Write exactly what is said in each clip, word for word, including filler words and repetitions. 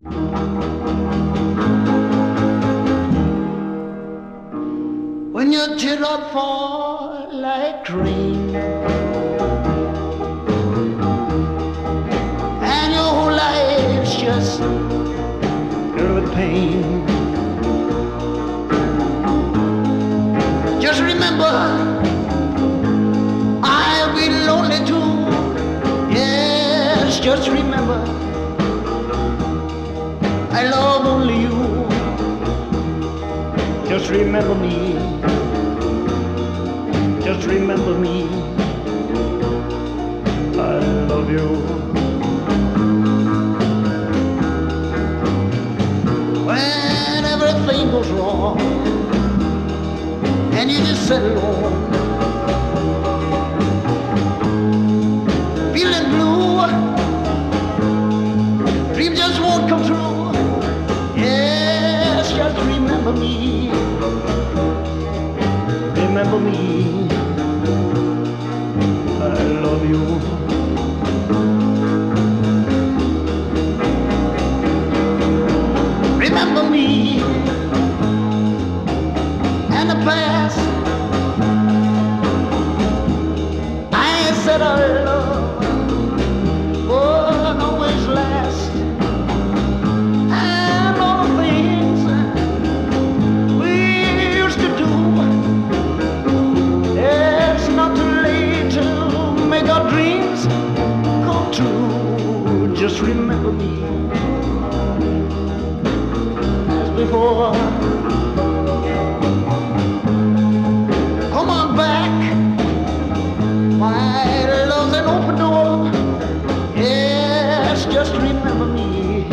When your teardrops fall like rain and your whole life's just filled with pain, just remember I'll be lonely too. Yes, just remember I love only you. Just remember me. Just remember me. I love you. When everything goes wrong and you just sit alone, feeling blue, dreams just won't come true. Yes, just remember me. Remember me. I love you. Remember me and the past. I said our love would always last, and all the things we used to do. It's not too late to make our dreams come true. Just remember me as before. Come on back, my love's an open door. Yes, just remember me.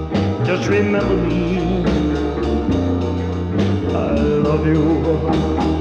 Just remember me. I love you.